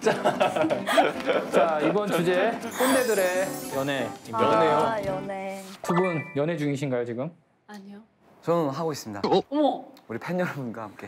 자, 이번 주제 꼰대들의 연애입니다. 아, 연애. 두 분 연애 중이신가요, 지금? 아니요. 저는 하고 있습니다. 어머. 우리 팬 여러분과 함께.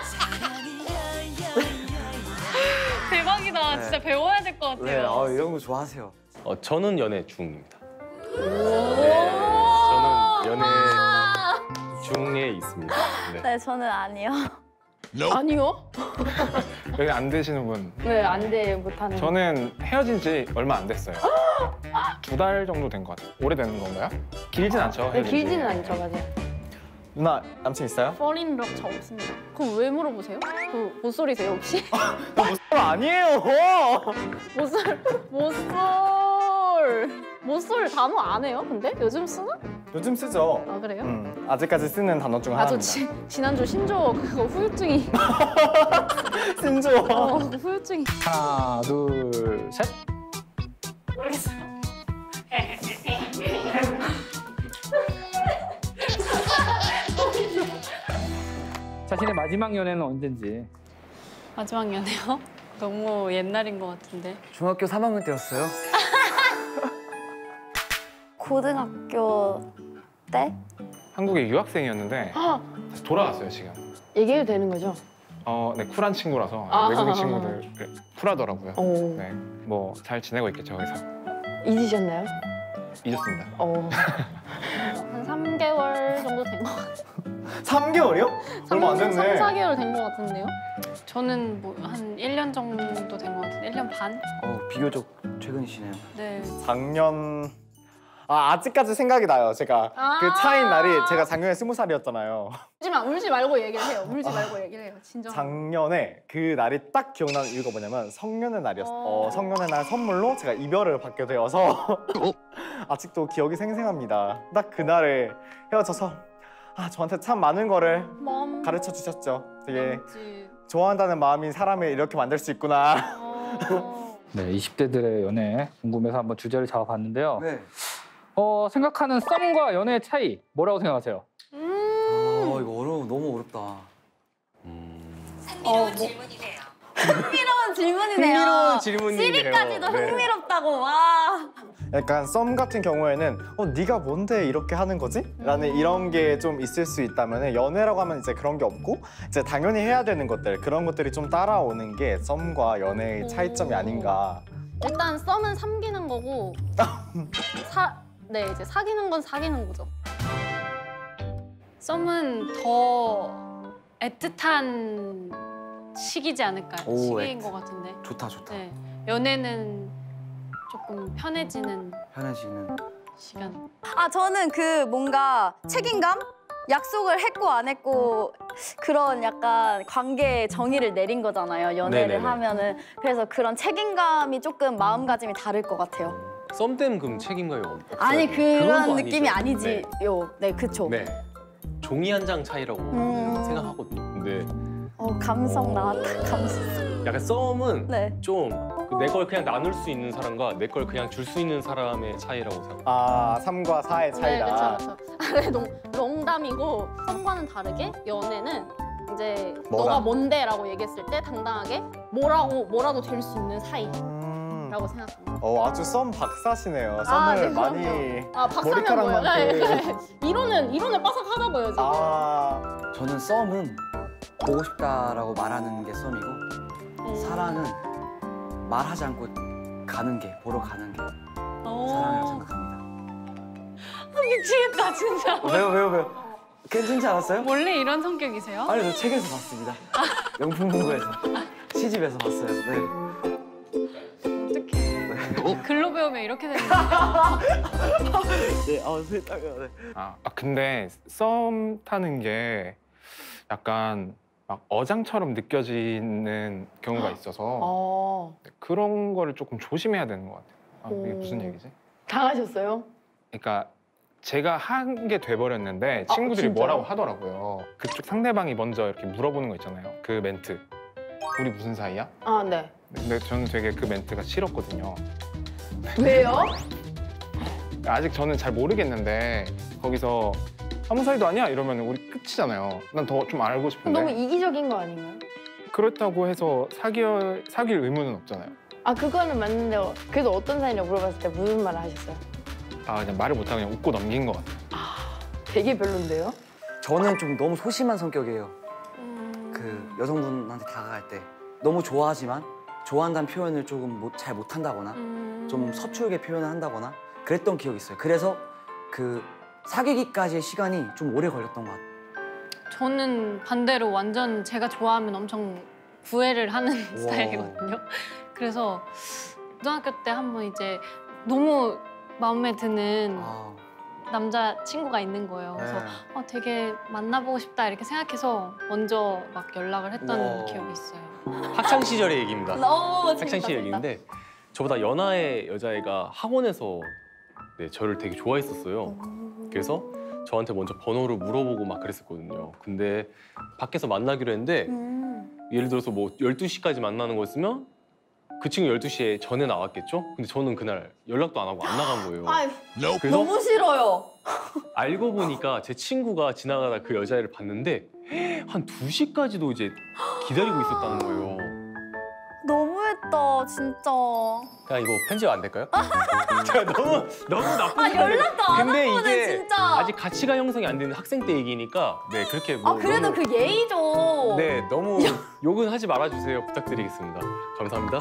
대박이다. 네. 진짜 배워야 될 것 같아요. 네, 이런 거 좋아하세요. 저는 연애 중입니다. 네. 저는 연애 중에 있습니다. 네. 네, 저는 아니요. 아니요? 여기 안 되시는 분. 왜 안 돼? 못하는. 저는 헤어진 지 얼마 안 됐어요. 2달 정도 된 것 같아요. 오래되는 건가요? 길진 않죠? 네, 헤어진 지. 길지는 않죠, 맞아요. 누나 남친 있어요? fall 저 없습니다. 그럼 왜 물어보세요? 그 못소리세요 혹시? 아니에요. 못쏠 단어 안 해요? 근데 요즘 쓰나? 요즘 쓰죠. 아 그래요? 아직까지 쓰는 단어 중 아 저 하나입니다. 지난주 신조 그거 후유증이. 신조. 그 후유증이. 하나, 둘, 셋. 모르겠어요. 자신의 마지막 연애는 언젠지. 마지막 연애요? 너무 옛날인 것 같은데. 중학교 3학년 때였어요. 고등학교 때? 한국에 유학생이었는데 다시 돌아갔어요 지금. 얘기해도 되는 거죠? 네 쿨한 친구라서 외국인 친구들 쿨하더라고요. 네, 뭐 잘 지내고 있겠죠 거기서. 잊으셨나요? 잊었습니다. 한 3개월 정도 된 것 같아요. 3개월이요? 얼마 안 됐네. 3, 4개월 된 것 같은데요? 저는 뭐 한 1년 정도 된 것 같은데 1년 반? 비교적 최근이시네요. 네. 작년 아직까지 생각이 나요. 제가 그 차인 날이 제가 작년에 20살이었잖아요. 울지 말고 얘기를 해요. 울지 말고 얘기를 해요. 진정. 작년에 그 날이 딱 기억나는 이유가 뭐냐면 성년의 날이었어요. 성년의 날 선물로 제가 이별을 받게 되어서 아직도 기억이 생생합니다. 딱 그날에 헤어져서 저한테 참 많은 거를 가르쳐 주셨죠. 되게 좋아한다는 마음이 사람을 이렇게 만들 수 있구나. 네, 20대들의 연애 궁금해서 한번 주제를 잡아봤는데요. 네. 생각하는 썸과 연애의 차이 뭐라고 생각하세요? 이거 너무 어렵다. 흥미로운 질문이네요. 흥미로운 질문이네요. 흥미로운 질문이네요. 시리까지도 네. 흥미롭다고. 와. 약간 썸 같은 경우에는 네가 뭔데 이렇게 하는 거지? 라는 이런 게 좀 있을 수 있다면 연애라고 하면 이제 그런 게 없고 이제 당연히 해야 되는 것들 그런 것들이 좀 따라오는 게 썸과 연애의 차이점이 아닌가. 일단 썸은 삼기는 거고 이제 사귀는 건 사귀는 거죠. 썸은 더 애틋한 시기지 않을까요? 시기인 것 같은데. 좋다. 네. 연애는 조금 편해지는 시간. 저는 그 뭔가 책임감? 약속을 했고 안 했고 그런 약간 관계의 정의를 내린 거잖아요. 연애를 네네네. 하면은. 그래서 그런 책임감이 조금 마음가짐이 다를 것 같아요. 썸 때는 그럼 책임감이 없어요? 아니 그건 그런 또 느낌이 아니죠. 아니지요. 네, 그쵸. 네. 종이 한 장 차이라고 생각하거든요. 근데 감성 나왔다. 감성. 약간 썸은 네. 좀 내 걸 그냥 나눌 수 있는 사람과 내 걸 그냥 줄 수 있는 사람의 차이라고 생각해요. 3과 4의 차이다. 네, 그렇죠. 농담이고 썸과는 다르게 연애는 이제 뭐라? 너가 뭔데라고 얘기했을 때 당당하게 뭐라도 될 수 있는 사이라고 생각합니다. 아주 썸 박사시네요. 썸을 네, 많이 박사면 머리카락만큼. 뭐예요? 이론은 빠삭하다고요 지금. 저는 썸은 보고 싶다라고 말하는 게 썸이고 사랑은 말하지 않고 보러 가는 게 사랑이라고 생각합니다. 미치겠다 진짜. 왜요? 괜찮지 않았어요? 원래 이런 성격이세요? 아니, 저 책에서 봤습니다. 명품문고에서 시집에서 봤어요. 네. 어떡해. 글로 배우면 이렇게 되는 거야. 네. 근데 썸 타는 게 약간 막 어장처럼 느껴지는 경우가 있어서 그런 거를 조금 조심해야 되는 것 같아요. 이게 무슨 얘기지? 당하셨어요? 그러니까 제가 한 게 돼버렸는데 친구들이 진짜요? 뭐라고 하더라고요. 그쪽 상대방이 먼저 이렇게 물어보는 거 있잖아요. 그 멘트. 우리 무슨 사이야? 네. 근데 저는 되게 그 멘트가 싫었거든요. 왜요? 아직 저는 잘 모르겠는데 거기서 아무 사이도 아니야? 이러면 우리 끝이잖아요. 난 더 좀 알고 싶은데. 너무 이기적인 거 아닌가요? 그렇다고 해서 사귈 의무는 없잖아요. 아 그거는 맞는데 그래도 어떤 사이냐고 물어봤을 때 무슨 말을 하셨어요? 아 그냥 말을 못하고 그냥 웃고 넘긴 것 같아요. 되게 별론데요? 저는 좀 너무 소심한 성격이에요. 그 여성분한테 다가갈 때 너무 좋아하지만 좋아한다는 표현을 조금 잘 못한다거나 좀 서툴게 표현을 한다거나 그랬던 기억이 있어요. 그래서 그 사귀기까지의 시간이 좀 오래 걸렸던 것 같아요. 저는 반대로 완전 제가 좋아하면 엄청 구애를 하는 스타일이거든요. 그래서 고등학교 때 한번 이제 너무 마음에 드는 남자 친구가 있는 거예요. 그래서 되게 만나보고 싶다 이렇게 생각해서 먼저 막 연락을 했던 기억이 있어요. 학창 시절의 얘기입니다. 너무 학창 시절 얘기인데 저보다 연하의 여자애가 학원에서 네, 저를 되게 좋아했었어요. 그래서 저한테 먼저 번호를 물어보고 막 그랬었거든요. 근데 밖에서 만나기로 했는데 예를 들어서 뭐 12시까지 만나는 거였으면 그 친구 12시에 전에 나왔겠죠? 근데 저는 그날 연락도 안 하고 안 나간 거예요. 그래서 너무 싫어요. 알고 보니까 제 친구가 지나가다 그 여자애를 봤는데 한 2시까지도 이제 기다리고 있었다는 거예요. 너무했다 진짜. 그냥 이거 편집 안 될까요? 제가 너무 나쁜 연락도 안 근데 한 거는 이게 진짜. 아직 가치가 형성이 안 되는 학생 때 얘기니까 네 그렇게 뭐 그래도 너무, 그 예의죠. 네 너무 욕은 하지 말아주세요 부탁드리겠습니다. 감사합니다.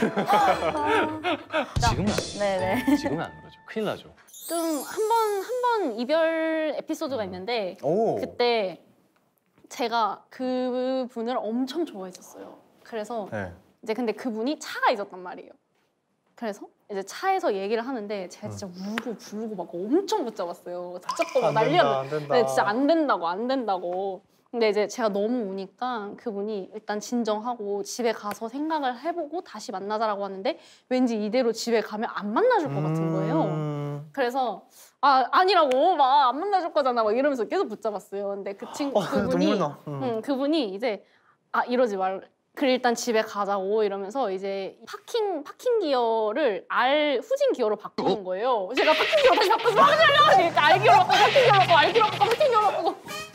지금은 네네. 지금은 안 그러죠. 큰일 나죠. 좀 한 번 이별 에피소드가 있는데 그때 제가 그분을 엄청 좋아했었어요. 그래서 이제 근데 그분이 차가 있었단 말이에요. 그래서 이제 차에서 얘기를 하는데 제가 진짜 울고 부르고 막 엄청 붙잡았어요. 붙잡고 막 난리였는데 네, 진짜 안 된다고. 근데 이제 제가 너무 우니까 그분이 일단 진정하고 집에 가서 생각을 해보고 다시 만나자라고 하는데 왠지 이대로 집에 가면 안 만나줄 것 같은 거예요. 그래서 아니라고 막 안 만나줄 거잖아 막 이러면서 계속 붙잡았어요. 근데 그 친구 그분이 이제 이러지 말. 그래 일단 집에 가자고 이러면서 이제 파킹 기어를 후진 기어로 바꾸는 거예요. 제가 파킹 기어 다시 바꿔서 이렇게 R 기어로 바꾸고 파킹 기어로 바꾸고 R 기어로 바꾸고 파킹 기어로 바꾸고.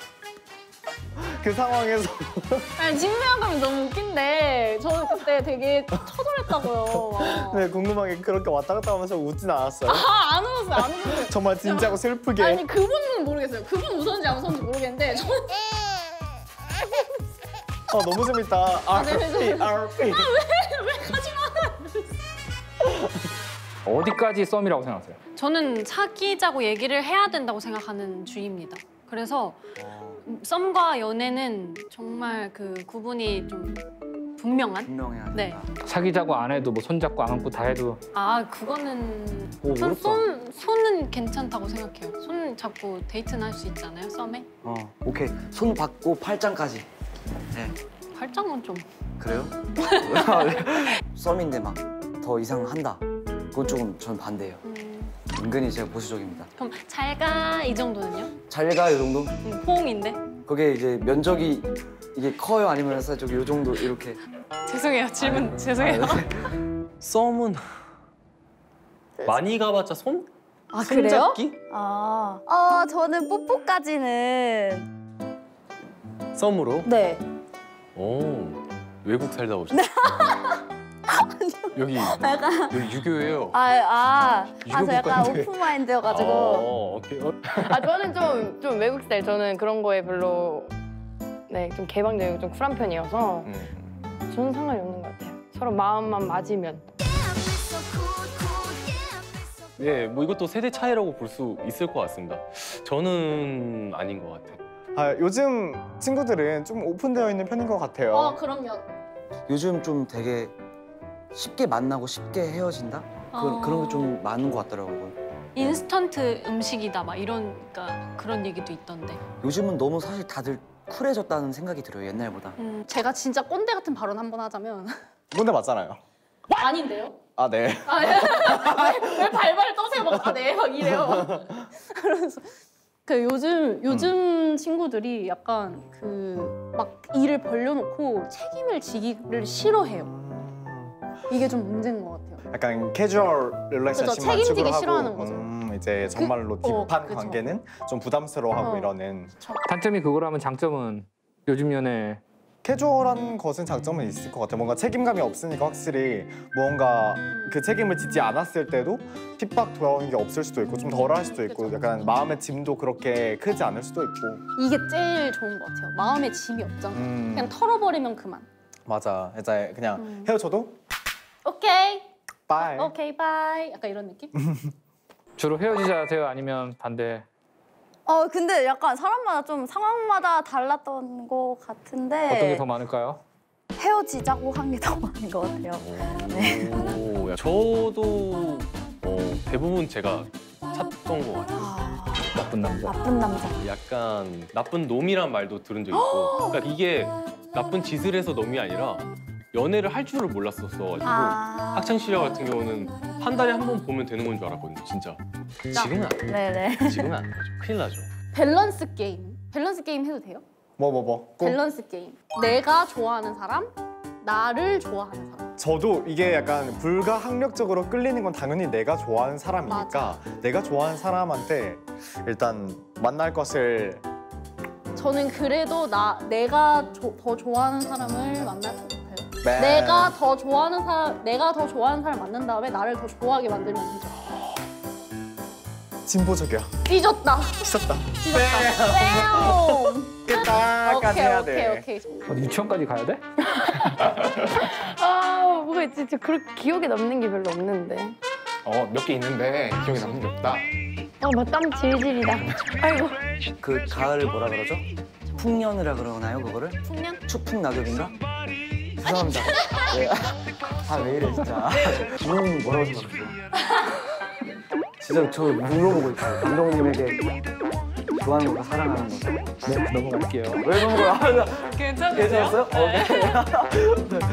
그 상황에서 아니 진부양감이 너무 웃긴데 저는 그때 되게 처절했다고요. 네 궁금하게 그렇게 왔다 갔다 하면서 웃진 않았어요? 안 웃었어요. 정말 진지하고 슬프게. 아니 그분은 모르겠어요. 그분 웃었는지 안 웃었는지 모르겠는데 저는 너무 재밌다. RP. 왜 하지마. 어디까지 썸이라고 생각하세요? 저는 사귀자고 얘기를 해야 된다고 생각하는 주의입니다. 그래서 썸과 연애는 정말 그 구분이 좀 분명해야 네. 사귀자고 안 해도 뭐 손잡고 안 안고 다 해도 그거는 어렵다. 손은 괜찮다고 생각해요. 손 잡고 데이트는 할 수 있잖아요, 썸에. 오케이. 손 받고 팔짱까지. 네. 팔짱은 좀. 그래요? 썸인데 막 더 이상 한다. 그건 조금 전 반대예요. 은근히 제가 보수적입니다. 그럼 잘 가 이 정도는요? 잘 가 이 정도? 포옹인데? 그게 이제 면적이 이게 커요 아니면 살짝 이 정도 이렇게? 죄송해요. 질문 죄송해요. 썸은 많이 가봤자 손? 그래요? 손잡기? 저는 뽀뽀까지는 썸으로? 네. 오 외국 살다 오셨어요? 여기 유교예요. 저 약간 오픈마인드여가지고. 오케이. 저는 좀 외국 스타일. 저는 그런 거에 별로 좀 개방적이고 좀 쿨한 편이어서 저는 상관이 없는 것 같아요. 서로 마음만 맞으면. 네, 뭐 이것도 세대 차이라고 볼 수 있을 것 같습니다. 저는 아닌 것 같아요. 요즘 친구들은 좀 오픈되어 있는 편인 것 같아요. 그럼요. 요즘 좀 되게 쉽게 만나고 쉽게 헤어진다? 그런 게 좀 많은 것 같더라고요. 인스턴트 음식이다 막 그런 얘기도 있던데. 요즘은 너무 사실 다들 쿨해졌다는 생각이 들어요, 옛날보다. 제가 진짜 꼰대 같은 발언 한번 하자면 근데 맞잖아요. 아닌데요? 네. 왜 발발 떠세요? 막 이래요. 그래서 요즘 친구들이 약간 막 일을 벌려놓고 책임을 지기를 싫어해요. 이게 좀 문제인 것 같아요. 약간 캐주얼 릴레이션십만 책임지기 추구하고 싫어하는 거죠. 이제 정말로 딥한 그쵸. 관계는 좀 부담스러워하고 이러는. 단점이 그거라면 장점은 요즘 연애 캐주얼한 것은 장점은 있을 것 같아요. 뭔가 책임감이 없으니까 확실히 무언가 그 책임을 지지 않았을 때도 핍박 돌아오는 게 없을 수도 있고 좀 덜할 수도 있고 그쵸. 약간 마음의 짐도 그렇게 크지 않을 수도 있고. 이게 제일 좋은 것 같아요. 마음에 짐이 없잖아. 그냥 털어버리면 그만. 맞아. 이제 그냥 헤어져도 오케이. 빠이. 오케이 바이. 약간 이런 느낌? 주로 헤어지자 하세요? 아니면 반대? 근데 약간 사람마다 좀 상황마다 달랐던 것 같은데 어떤 게 더 많을까요? 헤어지자고 한 게 더 많은 것 같아요. 네. 오, 야, 저도 대부분 제가 찾던 것 같아요. 나쁜 남자. 나쁜 남자. 약간 나쁜 놈이란 말도 들은 적 있고, 그러니까 이게 나쁜 짓을 해서 놈이 아니라 연애를 할 줄을 몰랐었어가지고 학창 시절 같은 경우는 한 달에 한 번 보면 되는 건 줄 알았거든요, 진짜. 지금은 안 돼요. 네네. 지금은 안 되죠. 큰일 나죠. 밸런스 게임. 밸런스 게임 해도 돼요? 뭐. 밸런스 게임. 내가 좋아하는 사람, 나를 좋아하는 사람. 저도 이게 약간 불가항력적으로 끌리는 건 당연히 내가 좋아하는 사람이니까 내가 좋아하는 사람한테 일단 만날 것을 저는 그래도 내가 더 좋아하는 사람을 만날 것 같아요. 네. 내가 더 좋아하는 사람 만난 다음에 나를 더 좋아하게 만들면 되죠. 진보적이야. 삐졌다. 미쳤다. 삐졌다. 딱까지 해야 돼. 오케이. 어디 유치원까지 가야 돼? 뭐가 있지? 저 그렇게 기억에 남는 게 별로 없는데. 몇 개 있는데 기억에 남는 게 없다. 막 땀 질질이다. 아이고. 그 가을을 뭐라 그러죠? 풍년이라 그러나요 그거를? 풍년? 추풍 낙엽인가? 죄송합니다. 네. 왜 이래 진짜. 뭐라고 생각하세요? 진짜 저 물어보고 있어요. 감독님에게 좋아하는 거가 사랑하는 거. 네, 넘어갈게요. 왜 그런 거야? 괜찮으세요? 괜찮았어요? 네.